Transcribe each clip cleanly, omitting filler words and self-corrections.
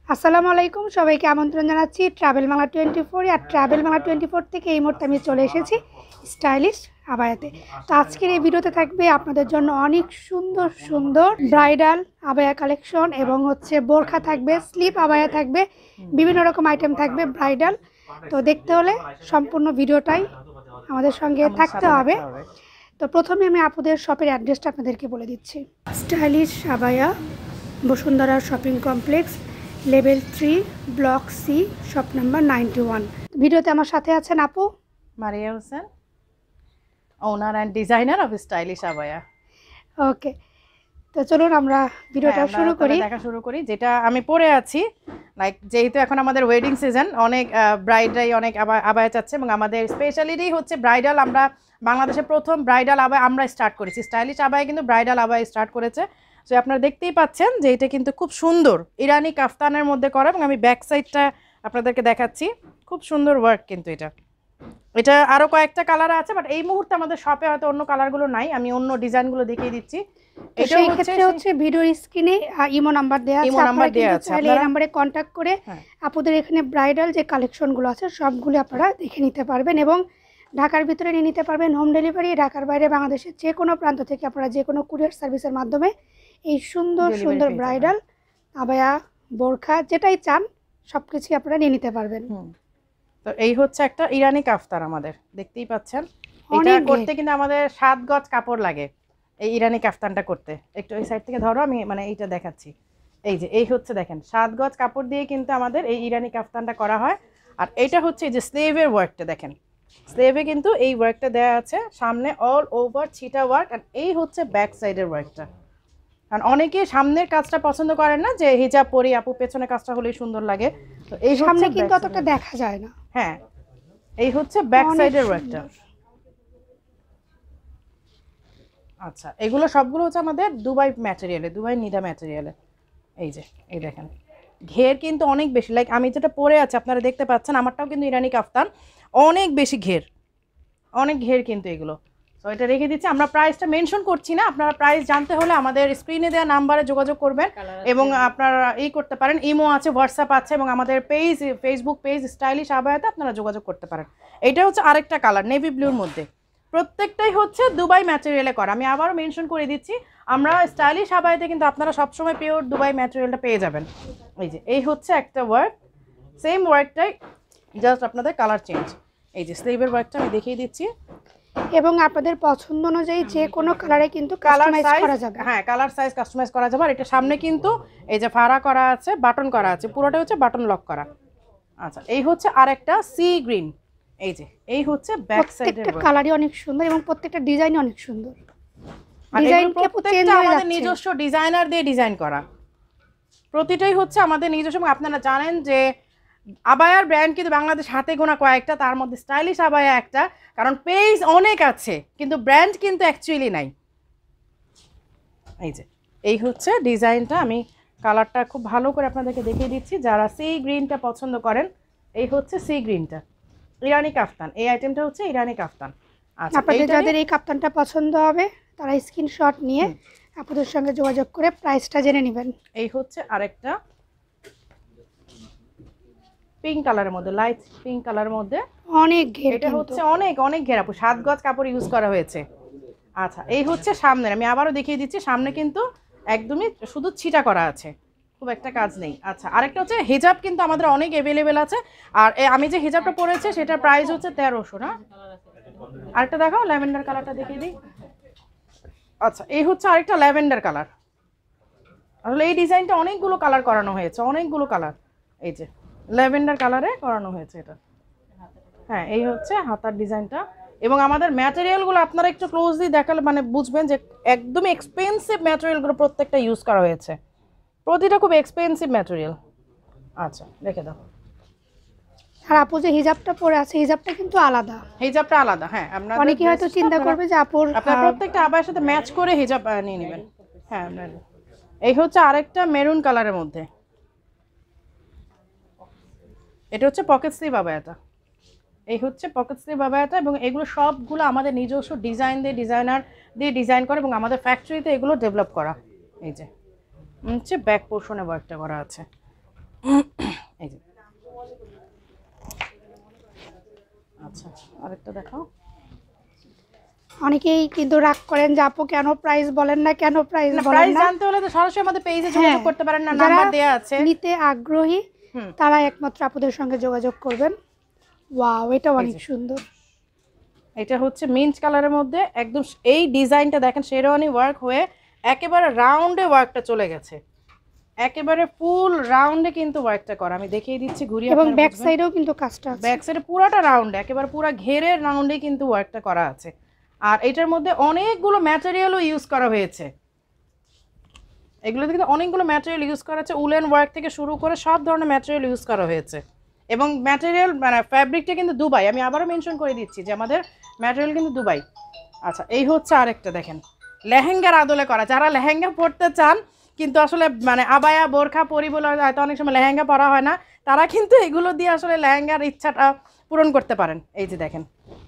আসসালামু আলাইকুম, সবাইকে আমন্ত্রণ জানাচ্ছি ট্রাভেল বাংলা 24 আর ট্রাভেল বাংলা 24 থেকে এই মুহূর্তে আমি চলে এসেছি স্টাইলিশ আবায়াতে। তো আজকের এই ভিডিওতে থাকবে আপনাদের জন্য অনেক সুন্দর সুন্দর ব্রাইডাল আবায়া কালেকশন এবং বোরখা থাকবে, স্লিপ আবায়া থাকবে, বিভিন্ন রকম আইটেম থাকবে ব্রাইডাল। তো দেখতে হলে সম্পূর্ণ ভিডিওটাই আমাদের সঙ্গে থাকতে হবে। তো প্রথমে আমি আপুদের শপের অ্যাড্রেসটা আপনাদেরকে বলে দিচ্ছি। Stylish abaya, Bashundhara shopping complex, level 3, block C, shop number 91। ভিডিওতে আমার সাথে আছেন আপু Maria Hossain, owner and designer of stylish abaya. Okay, তো চলুন আমরা ভিডিওটা শুরু করি। দেখা শুরু করি যেটা আমি পরে আছি। লাইক যেহেতু এখন আমাদের ওয়েডিং সিজন, অনেক ব্রাইডরাই অনেক আবায়া চাচ্ছে এবং আমাদের স্পেশালিটি হচ্ছে ব্রাইডাল। আমরা বাংলাদেশে প্রথম ব্রাইডাল আবায়া আমরা স্টার্ট করেছি। স্টাইলিশ আবায়া কিন্তু ব্রাইডাল আবায়া স্টার্ট করেছে। সো আপনারা দেখতেই পাচ্ছেন যে এটা কিন্তু খুব সুন্দর ইরানি কাফতানের মধ্যে করা, এবং আমি ব্যাক সাইডটা আপনাদেরকে দেখাচ্ছি। খুব সুন্দর ওয়ার্ক কিন্তু এটা আরও কয়েকটা কালার আছে, বাট এই মুহূর্তে আমাদের শপে হয়তো অন্য কালারগুলো নাই। আমি অন্য ডিজাইনগুলো দেখিয়ে দিচ্ছি। এই ক্ষেত্রে হচ্ছে ভিডিওর স্ক্রিনে ইমো নাম্বার দেওয়া আছে, আপনারা এই নম্বরে কন্ট্যাক্ট করে আপনাদের এখানে ব্রাইডাল যে কালেকশনগুলো আছে সবগুলো আপনারা দেখে নিতে পারবেন এবং ঢাকার ভিতরে নিয়ে নিতে পারবেন হোম ডেলিভারি। ঢাকার বাইরে বাংলাদেশের যে কোনো প্রান্ত থেকে আপনারা যে কোনো কুরিয়ার সার্ভিসের মাধ্যমে এই সুন্দর সুন্দর ব্রাইডাল আবায়া, বোরখা যেটাই চান সব কিছুই আপনারা নিয়ে নিতে পারবেন। তো এই হচ্ছে একটা ইরানি কাফতার, আমাদের দেখতেই পাচ্ছেন। এটা করতে কিন্তু আমাদের 7 গজ কাপড় লাগে এই ইরানি কাফতানটা করতে। একটু এই সাইড থেকে ধরো, আমি মানে এইটা দেখাচ্ছি। এই হচ্ছে দেখেন 7 গজ কাপড় দিয়ে কিন্তু আমাদের এই ইরানি কাফতানটা করা হয়। আর এটা হচ্ছে এই যে স্লেভের ওয়ার্কটা দেখেন, স্লেভে কিন্তু এই ওয়ার্কটা দেওয়া আছে, সামনে অল ওভার ছিটা ওয়ার্ক। আর এই হচ্ছে ব্যাক সাইডের ওয়ার্কটা। কারণ অনেকে সামনের কাজটা পছন্দ করেন না, যে হিজাব পরি আপু পেছনের কাজটা হলেই সুন্দর লাগে। তো এই সামনে কিন্তু অতটা দেখা যায় না। হ্যাঁ, এই হচ্ছে ব্যাক সাইডের ওয়ার্কটা। আচ্ছা, এগুলো সবগুলো হচ্ছে আমাদের দুবাই ম্যাটেরিয়ালে, দুবাই নিদা ম্যাটেরিয়ালে। এই দেখেন ঘের কিন্তু অনেক বেশি। লাইক আমি যেটা পরে আছি আপনারা দেখতে পাচ্ছেন, আমারটাও কিন্তু ইরানি কাফতান, অনেক বেশি ঘের, অনেক ঘের কিন্তু এগুলো। তো এটা রেখে দিচ্ছি। আমরা প্রাইসটা মেনশন করছি না, আপনারা প্রাইস জানতে হলে আমাদের স্ক্রিনে দেওয়া নাম্বারে যোগাযোগ করবেন এবং আপনারা করতে পারেন। ইমো আছে, হোয়াটসঅ্যাপ আছে এবং আমাদের ফেসবুক পেজ স্টাইলিশ আবায়াতে আপনারা যোগাযোগ করতে পারেন। এটা হচ্ছে আরেকটা কালার নেভি ব্লুর মধ্যে, প্রত্যেকটাই হচ্ছে দুবাই ম্যাটেরিয়ালে করা। আমি আবারও মেনশন করে দিচ্ছি, আমরা স্টাইলিশ আবায়াতে কিন্তু আপনারা সবসময় পিওর দুবাই ম্যাটেরিয়ালটা পেয়ে যাবেন। এই হচ্ছে একটা ওয়ার্ক, সেম ওয়ার্কটাই, জাস্ট আপনাদের কালার চেঞ্জ। এই যে স্লিভের ওয়ার্কটা আমি দেখিয়ে দিচ্ছি এবং আপনাদের পছন্দ অনুযায়ী যে কোনো কালারে কিন্তু কাস্টমাইজ করা যাবে। হ্যাঁ, কালার সাইজ কাস্টমাইজ করা যাবে। আর এটা সামনে কিন্তু এই যে ফাড়া করা আছে, বাটন করা আছে, পুরোটা হচ্ছে বাটন লক করা। আচ্ছা, এই হচ্ছে আরেকটা সি গ্রিন। এই হচ্ছে ব্যাক সাইডের প্রত্যেকটা কালারই অনেক সুন্দর এবং প্রত্যেকটা ডিজাইনই অনেক সুন্দর। ডিজাইনটা প্রত্যেকটা আমাদের নিজস্ব ডিজাইনার দিয়ে ডিজাইন করা, প্রতিটাই হচ্ছে আমাদের নিজস্ব। এবং আপনারা জানেন যে আবায়ার ব্র্যান্ড কিন্তু বাংলাদেশ হাতে গোনা কয়েকটা, তার মধ্যে স্টাইলিশ আবায়া একটা। কারণ পেজ অনেক আছে কিন্তু ব্র্যান্ড কিন্তু অ্যাকচুয়ালি নাই। এই হচ্ছে ডিজাইনটা, আমি কালারটা খুব ভালো করে আপনাদেরকে দেখিয়ে দিচ্ছি। যারা সি গ্রিনটা পছন্দ করেন, এই হচ্ছে সি গ্রিনটা, ইরানি কাফতান। এই আইটেমটা হচ্ছে ইরানি কাফতান। আচ্ছা, আপনাদের যাদের এই কাফতানটা পছন্দ হবে তারা স্ক্রিনশট নিয়ে আপনাদের সঙ্গে যোগাযোগ করে প্রাইসটা জেনে নেবেন। এই হচ্ছে আরেকটা পিঙ্ক কালারের মধ্যে, লাইট পিঙ্ক কালারের মধ্যে অনেক ঘের। এটা হচ্ছে অনেক অনেক ঘের আপু, 7 গজ কাপড় ইউজ করা হয়েছে। আচ্ছা, এই হচ্ছে সামনের, আমি আবারও দেখিয়ে দিচ্ছি। সামনে কিন্তু একদমই শুধু ছিটা করা আছে, খুব একটা কাজ নেই। আচ্ছা, আরেকটা হচ্ছে হিজাব কিন্তু আমাদের অনেক অ্যাভেলেবেল আছে। আর আমি যে হিজাবটা পরেছি সেটার প্রাইস হচ্ছে 1300 না। আরেকটা দেখাও, ল্যাভেন্ডার কালারটা দেখিয়ে দিই। আচ্ছা, এই হচ্ছে আরেকটা ল্যাভেন্ডার কালার। আসলে এই ডিজাইনটা অনেকগুলো কালার করানো হয়েছে, অনেকগুলো কালার। এই যে ল্যাভেন্ডার কালারে করানো হয়েছে এটা। হ্যাঁ, এই হচ্ছে হাতার ডিজাইনটা। এবং আমাদের ম্যাটেরিয়ালগুলো আপনারা একটু ক্লোজলি দেখালে মানে বুঝবেন যে একদমই এক্সপেন্সিভ ম্যাটেরিয়ালগুলো প্রত্যেকটা ইউজ করা হয়েছে, প্রতিটা খুব এক্সপেন্সিভ ম্যাটেরিয়াল। আচ্ছা, দেখে দাও। আর আপু যে হিজাবটা পরে আছে, হিজাবটা কিন্তু আলাদা, হিজাবটা আলাদা। হ্যাঁ, আমরা অনেকে হয়তো চিন্তা করবে যে আপুর আপনারা প্রত্যেকটা আবায়ের সাথে ম্যাচ করে হিজাব নিয়ে নেবেন। হ্যাঁ, এই হচ্ছে আরেকটা মেরুন কালারের মধ্যে, এটা হচ্ছে পকেট স্লিভ আবায়াটা। এই হচ্ছে পকেট স্লিভ আবায়াটা এবং এগুলো সবগুলো আমাদের নিজস্ব ডিজাইনার দিয়ে ডিজাইন করে এবং আমাদের ফ্যাক্টরিতে এগুলো ডেভেলপ করা। এই যে হচ্ছে ব্যাক পোর্শনে ওয়ার্কটা করা আছে। এই যে আচ্ছা আরেকটা দেখাও। অনেকেই কিন্তু রাগ করেন যে আপু কেন প্রাইস বলেন না, কেন প্রাইস বলেন প্রাইস না। জানতে হলে তো সরাসরি আমাদের পেজে যোগাযোগ হ্যাঁ, করতে পারেন, না যারা নাম্বার দেয়া আছে। নিতে আগ্রহী তারা একমাত্র আপুদের সঙ্গে যোগাযোগ করবেন। ওয়াও, এটা অনেক সুন্দর। এটা হচ্ছে মিন্ট কালারের মধ্যে একদম এই ডিজাইনটা দেখেন শেরওয়ানি ওয়ার্ক হয়ে একেবারে রাউন্ডে ওয়ার্কটা চলে গেছে, একেবারে ফুল রাউন্ডে কিন্তু ওয়ার্কটা করা। আমি দেখিয়ে দিচ্ছি ঘুরিয়ে, এবং ব্যাক সাইডেও কিন্তু কাজটা আছে। ব্যাক সাইডে পুরোটা রাউন্ডে, একেবারে পুরো ঘেরের রাউন্ডে কিন্তু ওয়ার্কটা করা আছে। আর এটার মধ্যে অনেকগুলো ম্যাটেরিয়ালও ইউজ করা হয়েছে, এগুলোতে কিন্তু অনেকগুলো ম্যাটেরিয়াল ইউজ করা আছে, উলেন ওয়ার্ক থেকে শুরু করে সব ধরনের ম্যাটেরিয়াল ইউজ করা হয়েছে। এবং ম্যাটেরিয়াল মানে ফ্যাব্রিকটা কিন্তু দুবাই, আমি আবারও মেনশন করে দিচ্ছি যে আমাদের ম্যাটেরিয়াল কিন্তু দুবাই। আচ্ছা এই হচ্ছে আরেকটা দেখেন লেহেঙ্গার আদলে করা, যারা লেহেঙ্গা পরতে চান কিন্তু আসলে মানে আবায়া বোরখা পরি বলে হয়তো অনেক সময় লেহেঙ্গা পরা হয় না, তারা কিন্তু এগুলো দিয়ে আসলে লেহেঙ্গার ইচ্ছাটা পূরণ করতে পারেন। এই যে দেখেন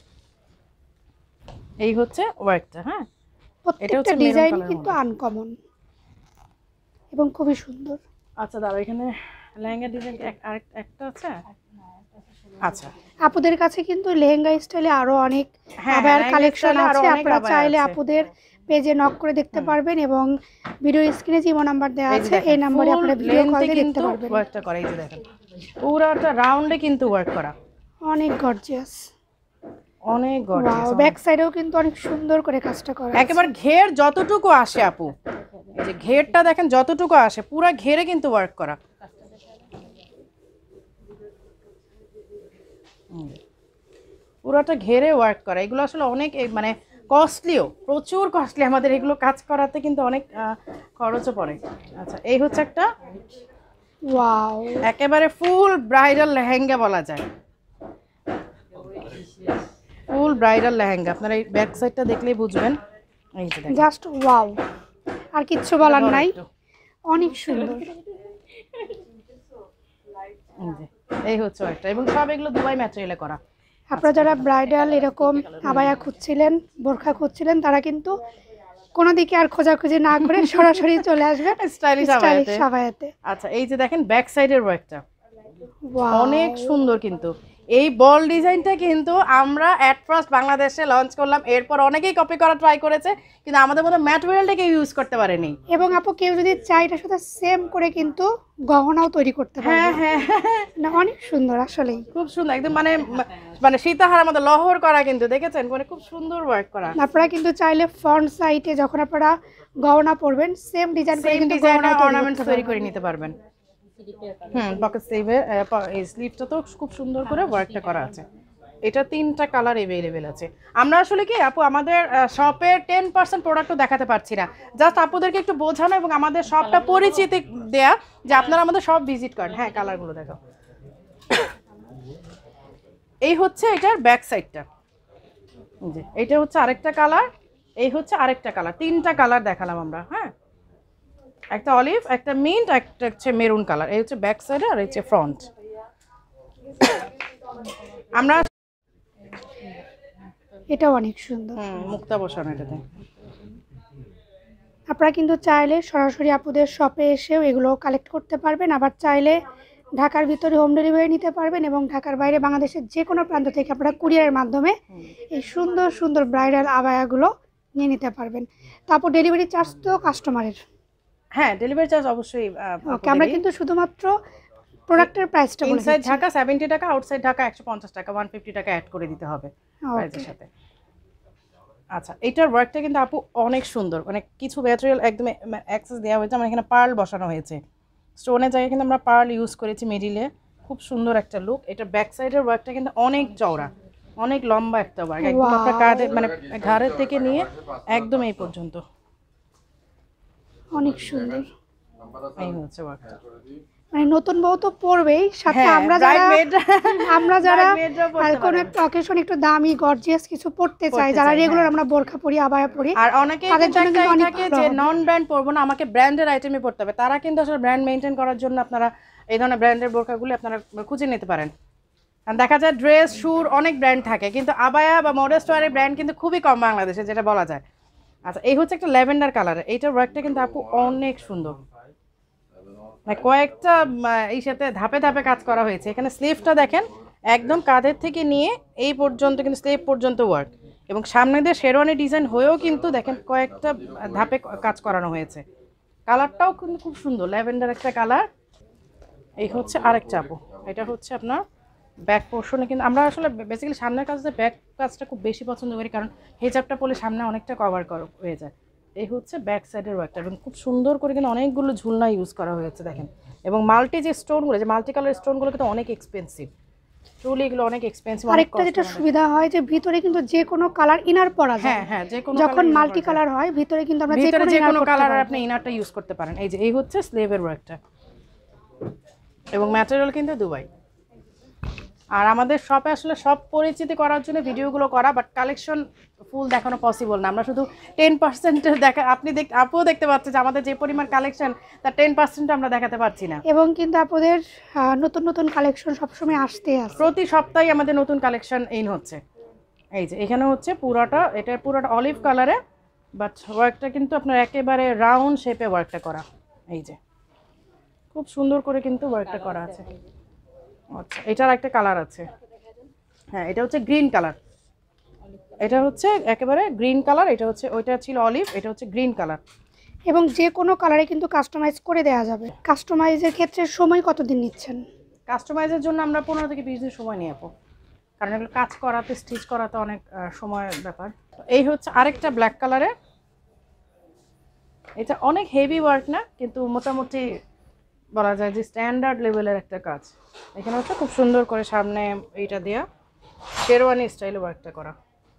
এই হচ্ছে ওয়ার্কটা। হ্যাঁ, এটা হচ্ছে ডিজাইন কিন্তু আনকমন এবং খুবই সুন্দর। আচ্ছা দাঁড়াও, এখানে লেহেঙ্গা ডিজাইন একটা আছে। আচ্ছা আপুদের কাছে কিন্তু লেহেঙ্গা স্টাইলে আরো অনেক আবায়ার কালেকশন আছে, আপনারা চাইলে আপুদের পেজে নক করে দেখতে পারবেন এবং ভিডিও স্ক্রিনে যে নাম্বার দেওয়া আছে এই নম্বরে আপনারা ভিডিও কল দিয়ে দেখতে পারবেন। ওয়ার্কটা করা এই যে দেখেন পুরোটা রাউন্ডে কিন্তু ওয়ার্ক করা, অনেক গর্জিয়াস, অনেক গর্জিয়াস। ওয়াও, ব্যাক সাইডেও কিন্তু অনেক সুন্দর করে কাজটা করা, একেবারে ঘের যতটুকু আসে আপু, এই যে ঘেরটা দেখেন যতটুকু আসে পুরো ঘেরে কিন্তু ওয়ার্ক করা। পুরোটা ঘেরে ওয়ার্ক করা, এগুলো আসলে অনেক মানে কস্টলিও, প্রচুর কস্টলি, আমাদের এগুলো কাজ করাতে কিন্তু অনেক খরচও পড়ে। আচ্ছা এই হচ্ছে একটা ওয়াও, একেবারে ফুল ব্রাইডাল লেহেঙ্গা বলা যায়, ফুল ব্রাইডাল লেহেঙ্গা। আপনারা এই ব্যাক সাইডটা দেখলেই বুঝবেন। এই যে দেখেন জাস্ট ওয়াও, আর কিচ্ছু বলার নাই, অনেক সুন্দর। এই হচ্ছে একটা, এবং সব এগুলো দুবাই ম্যাটেরিয়ালে করা। আপনারা যারা ব্রাইডাল এরকম আবায়া খুঁজছিলেন, বোরখা খুঁজছিলেন, তারা কিন্তু কোনো দিকে আর খোঁজাখুঁজি না করে সরাসরি চলে আসবেন স্টাইলিশ আবায়াতে। আচ্ছা এই যে দেখেন ব্যাক সাইডের ওয়ার্কটা অনেক সুন্দর, কিন্তু এই বল ডিজাইনটা কিন্তু আমরা এট ফার্স্ট বাংলাদেশে লঞ্চ করলাম, এরপর অনেকেই কপি করা ট্রাই করেছে কিন্তু আমাদের মধ্যে ম্যাটেরিয়ালটাকে ইউজ করতে পারেনি। এবং আপু কেউ যদি চায় এটার সাথে সেম করে কিন্তু গহনাও তৈরি করতে পারে। হ্যাঁ হ্যাঁ না, অনেক সুন্দর, আসলেই খুব সুন্দর একদম, মানে মানে সীতাহার আমাদের লহর করা, কিন্তু দেখেছেন মানে খুব সুন্দর ওয়ার্ক করা। আপনারা কিন্তু চাইলে ফ্রন্ট সাইডে যখন আপনারা গহনা পরবেন সেম ডিজাইন করে কিন্তু গহনা অর্নামেন্টস তৈরি করে নিতে পারবেন। পকেট স্লিভে এই স্লিভটা তো খুব সুন্দর করে ওয়ার্কটা করা আছে। এটা 3টা কালার अवेलेबल আছে। আমরা আসলে কি আপু আমাদের শপের 10% প্রোডাক্টও দেখাতে পারছি না, জাস্ট আপুদেরকে একটু বোঝানো এবং আমাদের শপটা পরিচিতি দেয়া যে আপনারা আমাদের শপ ভিজিট করেন। হ্যাঁ কালারগুলো দেখো, এই হচ্ছে এটার ব্যাক সাইডটা, জি এটা হচ্ছে আরেকটা কালার, এই হচ্ছে আরেকটা কালার, 3টা কালার দেখালাম আমরা। হ্যাঁ একটা অলিভ, একটা মিন্ট, একটা হচ্ছে মেরুন কালার, এই হচ্ছে ব্যাক সাইড আর এই হচ্ছে ফ্রন্ট। আমরা এটা অনেক সুন্দর, মুক্তা বসানো এটাতে। আপনারা কিন্তু চাইলে সরাসরি আপুদের শপে এসেও এগুলো কালেক্ট করতে পারবেন, আবার চাইলে ঢাকার ভিতরে হোম ডেলিভারি নিতে পারবেন এবং ঢাকার বাইরে বাংলাদেশের যে কোনো প্রান্ত থেকে আপনারা কুরিয়ারের মাধ্যমে এই সুন্দর সুন্দর ব্রাইডাল আবায়াগুলো নিয়ে নিতে পারবেন। তারপর ডেলিভারি চার্জ তো কাস্টমারের। হ্যাঁ ডেলিভারি চার্জ অবশ্যই। ওকে, আমরা কিন্তু শুধুমাত্র প্রোডাক্টের প্রাইসটা বলে ইনসাইড ঢাকা 70 টাকা, আউটসাইড ঢাকা 150 টাকা, 150 টাকা অ্যাড করে দিতে হবে প্রাইসের সাথে। আচ্ছা এটার ওয়ার্কটা কিন্তু আপু অনেক সুন্দর, মানে কিছু ম্যাটেরিয়াল একদম অ্যাক্সেস দেওয়া হয়েছে, আমার এখানে পার্ল বসানো হয়েছে, স্টোনের জায়গায় কিন্তু আমরা পার্ল ইউজ করেছি মিডিলে, খুব সুন্দর একটা লুক। এটা ব্যাক সাইডের ওয়ার্কটা কিন্তু অনেক চওড়া, অনেক লম্বা একটা ওয়ার্ক, একদম আপনার কাঁধে মানে ঘাড়ের থেকে নিয়ে একদম এই পর্যন্ত, অনেক সুন্দর। এই হচ্ছে ওয়ার্কটা, মানে নতুন বউ তো পরবেই, সাথে আমরা যারা কোনো একটা অকেশন একটু দামি গর্জিয়াস কিছু পরতে চাই, যারা রেগুলার আমরা বোরখা পরি আবায়া পরি, আর অনেকে তাদের জন্য কিন্তু অনেক যে নন ব্র্যান্ড পরবো না, আমাকে ব্র্যান্ডের আইটেমই পরতে হবে, তারা কিন্তু আসলে ব্র্যান্ড মেইনটেইন করার জন্য আপনারা এই ধরনের ব্র্যান্ডের বোরখাগুলি আপনারা খুঁজে নিতে পারেন। দেখা যায় ড্রেস শুর অনেক ব্র্যান্ড থাকে কিন্তু আবায়া বা মডেস্ট ওয়্যারের ব্র্যান্ড কিন্তু খুবই কম বাংলাদেশে, যেটা বলা যায়। আচ্ছা এই হচ্ছে একটা ল্যাভেন্ডার কালার, এইটার ওয়ার্কটা কিন্তু আপু অনেক সুন্দর, মানে কয়েকটা এই সাথে ধাপে ধাপে কাজ করা হয়েছে। এখানে স্লিভটা দেখেন একদম কাঁধের থেকে নিয়ে এই পর্যন্ত কিন্তু স্লিভ পর্যন্ত ওয়ার্ক, এবং সামনে দিয়ে শেরওয়ানি ডিজাইন হয়েও কিন্তু দেখেন কয়েকটা ধাপে কাজ করানো হয়েছে। কালারটাও কিন্তু খুব সুন্দর, ল্যাভেন্ডার একটা কালার। এই হচ্ছে আরেকটা আপু, এটা হচ্ছে আপনার ব্যাক পোর্শনে, কিন্তু আমরা আসলে বেসিক্যালি সামনের কাজটা ব্যাক কাজটা খুব বেশি পছন্দ করি, কারণ হিজাবটা পরলে সামনে অনেকটা কভার হয়ে যায়। এই হচ্ছে ব্যাক সাইডের ওয়ার্কটা, এবং খুব সুন্দর করে কিন্তু অনেকগুলো ঝুলনা ইউজ করা হয়েছে দেখেন। এবং মাল্টি যে স্টোনগুলো, যে মাল্টি কালার স্টোনগুলো কিন্তু অনেক এক্সপেন্সিভ, ট্রুলি এগুলো অনেক এক্সপেন্সিভ। আরেকটা যেটা সুবিধা হয় যে ভিতরে কিন্তু যে কোনো কালার ইনার পরা যায়। হ্যাঁ হ্যাঁ, যে কোনো যখন মাল্টি কালার হয় ভিতরে কিন্তু আমরা যে কোনো কালার আপনি ইনারটা ইউজ করতে পারেন। এই যে এই হচ্ছে স্লিভের ওয়ার্কটা, এবং ম্যাটেরিয়াল কিন্তু দুবাই। আর আমাদের শপে আসলে সব পরিচিতি করার জন্য ভিডিওগুলো করা, বাট কালেকশন ফুল দেখানো পসিবল না। আমরা শুধু 10% দেখা, আপুও দেখতে পাচ্ছে যে আমাদের যে পরিমাণ কালেকশন তার 10% আমরা দেখাতে পারছি না। এবং কিন্তু আপনাদের নতুন নতুন কালেকশন সবসময় আসতে আছে, প্রতি সপ্তাহে আমাদের নতুন কালেকশন ইন হচ্ছে। এই যে এখানে হচ্ছে পুরাটা, এটা পুরাটা অলিভ কালারে, বাট ওয়ার্কটা কিন্তু আপনার একেবারে রাউন্ড শেপে ওয়ার্কটা করা। এই যে খুব সুন্দর করে কিন্তু ওয়ার্কটা করা আছে। আচ্ছা, এটার একটা কালার আছে, হ্যাঁ এটা হচ্ছে গ্রিন কালার, এটা হচ্ছে একেবারে গ্রিন কালার, এটা হচ্ছে, ওইটা ছিল অলিভ, এটা হচ্ছে গ্রিন কালার। এবং যে কোনো কালারে কিন্তু কাস্টমাইজ করে দেওয়া যাবে। কাস্টমাইজের ক্ষেত্রে সময় কতদিন নিচ্ছেন? কাস্টমাইজের জন্য আমরা 15 থেকে 20 দিন সময় নিয়ে যাবো, কারণ এগুলো কাজ করাতে, স্টিচ করাতে অনেক সময়ের ব্যাপার। এই হচ্ছে আরেকটা ব্ল্যাক কালারে, এটা অনেক হেভি ওয়ার্ক না, কিন্তু মোটামুটি বলা যায় যে স্ট্যান্ডার্ড লেভেলের একটা কাজ। এখানে হচ্ছে খুব সুন্দর করে সামনে এইটা দেয়া শেরওয়ানি স্টাইলে ওয়ার্কটা করা।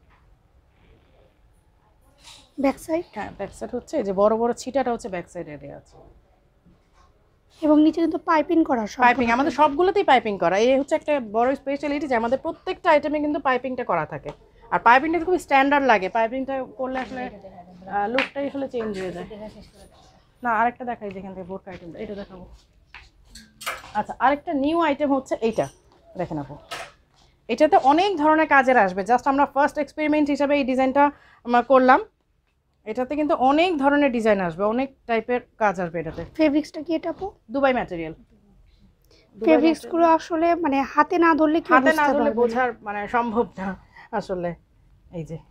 ব্যাক সাইড, হ্যাঁ ব্যাক সাইড হচ্ছে এই যে বড় বড় ছিটাটা হচ্ছে ব্যাক সাইডে দেওয়া আছে, এবং নিচে কিন্তু পাইপিং করা। পাইপিং আমাদের সবগুলোতেই পাইপিং করা। এই হচ্ছে একটা বড় স্পেশালিটি যে আমাদের প্রত্যেকটা আইটেমে কিন্তু পাইপিংটা করা থাকে, আর পাইপিংটা খুব স্ট্যান্ডার্ড লাগে। পাইপিংটা করলে আসলে লুকটাই আসলে চেঞ্জ হয়ে যায়। না আরেকটা দেখাই, যেখান থেকে বোর্ড আইটেমটা এটা দেখাবো। আচ্ছা, আরেকটা নিউ আইটেম হচ্ছে এইটা, দেখেন আপু, এটাতে অনেক ধরনের কাজের আসবে। জাস্ট আমরা ফার্স্ট এক্সপেরিমেন্ট হিসাবে এই ডিজাইনটা আমরা করলাম। এটাতে কিন্তু অনেক ধরনের ডিজাইন আসবে, অনেক টাইপের কাজ আসবে এটাতে। ফেব্রিক্সটা কি এটা আপু? Dubai material. ফেব্রিক্স গুলো আসলে মানে হাতে না ধরলে কি হাতে না বুঝতে ধরলে পারবেন? বোঝার মানে সম্ভব না আসলে। এই যে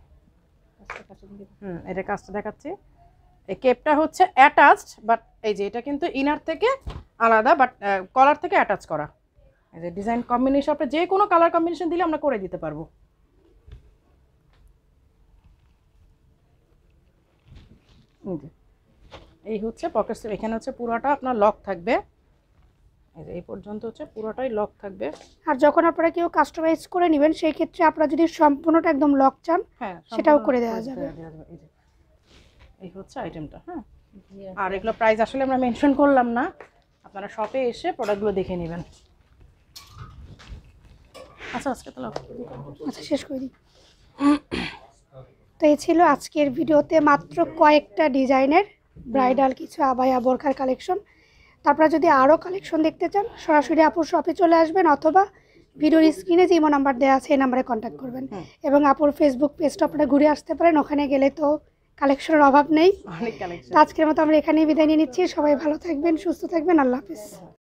এটা কাজটা দেখাচ্ছি। এই কেপটা হচ্ছে অ্যাটাচড, বাট এই যে এটা কিন্তু ইনার থেকে আলাদা, বাট কলার থেকে অ্যাটাচ করা। এই যে ডিজাইন কম্বিনেশন, আপনি যে কোনো কালার কম্বিনেশন দিলে আমরা করে দিতে পারবো। এই হচ্ছে পকেট, এখানে হচ্ছে পুরোটা আপনার লক থাকবে, এই যে এই পর্যন্ত হচ্ছে পুরোটাই লক থাকবে। আর যখন আপনারা কেউ কাস্টমাইজ করে নেবেন সেই ক্ষেত্রে আপনারা যদি সম্পূর্ণটা একদম লক চান, হ্যাঁ সেটাও করে দেওয়া যাবে। এই হচ্ছে আইটেমটা। হ্যাঁ, আর এগুলো প্রাইস আসলে আমরা মেনশন করলাম না, আপনারা শপে এসে প্রোডাক্টগুলো দেখে নেবেন। আচ্ছা আজকে তাহলে আচ্ছা শেষ করে দিই। তো এই ছিল আজকের ভিডিওতে মাত্র কয়েকটা ডিজাইনের ব্রাইডাল কিছু আবায়া বোরখার কালেকশন। তারপরে যদি আরও কালেকশন দেখতে চান সরাসরি আপুর শপে চলে আসবেন, অথবা ভিডিওর স্ক্রিনে যে ইমো নাম্বার দেওয়া আছে এই নাম্বারে কন্ট্যাক্ট করবেন। এবং আপুর ফেসবুক পেজটা আপনারা ঘুরে আসতে পারেন, ওখানে গেলে তো কালেকশনের অভাব নেই। অনেক কালেকশন। আজকের মতো আমরা এখানেই বিদায় নিয়ে নিচ্ছি। সবাই ভালো থাকবেন, সুস্থ থাকবেন, আল্লাহ হাফিজ।